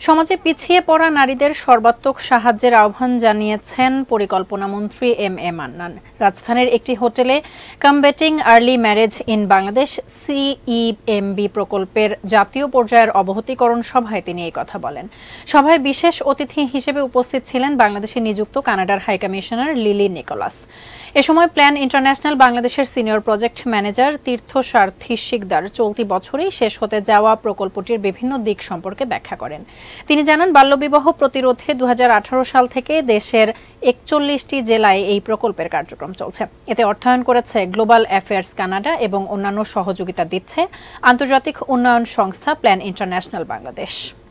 সমাজে পিছিয়ে পড়া নারীদের সর্বাত্মক সাহায্যের আহ্বান জানিয়েছেন পরিকল্পনা মন্ত্রী এম.এ. মান্নান। রাজধানীর একটি হোটেলে combating early marriage in Bangladesh CEMB প্রকল্পের জাতীয় পর্যায়ের অবহিতকরণ সভায় তিনি এই কথা বলেন। সভায় বিশেষ অতিথি হিসেবে উপস্থিত ছিলেন বাংলাদেশে নিযুক্ত কানাডার হাইকমিশনার লিলি নিকোলাস। এ সময় প্ল্যান ইন্টারন্যাশনাল বাংলাদেশের senior project manager Tirtha Sarathi Sikdar চলতি বছরেই শেষ হতে যাওয়া প্রকল্পটির বিভিন্ন দিক সম্পর্কে ব্যাখ্যা করেন। তিনি জানান, বাল্যবিবাহ প্রতিরোধে 2018 সাল থেকে দেশের 41টি জেলায় এই প্রকল্পের কার্যক্রম চলছে। এতে অর্থায়ন করেছে গ্লোবাল অ্যাফেয়ার্স কানাডা এবং অন্যান্য সহযোগিতা দিচ্ছে আন্তর্জাতিক উন্নয়ন সংস্থা প্ল্যান ইন্টারন্যাশনাল বাংলাদেশ।